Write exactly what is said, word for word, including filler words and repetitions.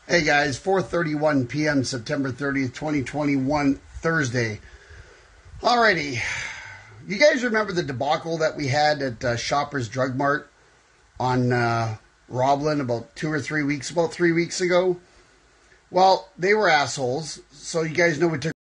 Hey guys, four thirty-one p m September thirtieth, twenty twenty-one, Thursday. Alrighty, you guys remember the debacle that we had at uh, Shoppers Drug Mart on uh, Roblin about two or three weeks, about three weeks ago? Well, they were assholes, so you guys know we took